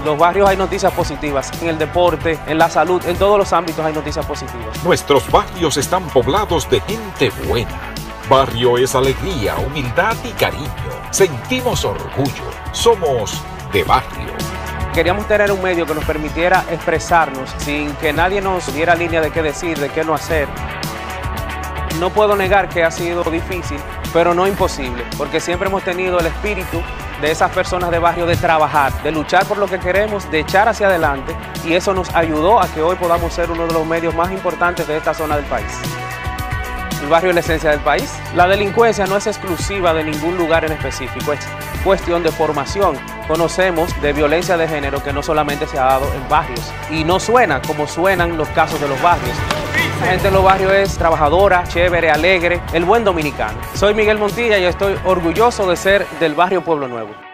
los barrios hay noticias positivas. En el deporte, en la salud, en todos los ámbitos hay noticias positivas. Nuestros barrios están poblados de gente buena. Barrio es alegría, humildad y cariño. Sentimos orgullo. Somos de barrio. Queríamos tener un medio que nos permitiera expresarnos sin que nadie nos diera línea de qué decir, de qué no hacer. No puedo negar que ha sido difícil, pero no imposible, porque siempre hemos tenido el espíritu de esas personas de barrio de trabajar, de luchar por lo que queremos, de echar hacia adelante, y eso nos ayudó a que hoy podamos ser uno de los medios más importantes de esta zona del país. El barrio es la esencia del país. La delincuencia no es exclusiva de ningún lugar en específico, es cuestión de formación. Conocemos de violencia de género que no solamente se ha dado en barrios, y no suena como suenan los casos de los barrios. La gente en los barrios es trabajadora, chévere, alegre, el buen dominicano. Soy Miguel Montilla y estoy orgulloso de ser del barrio Pueblo Nuevo.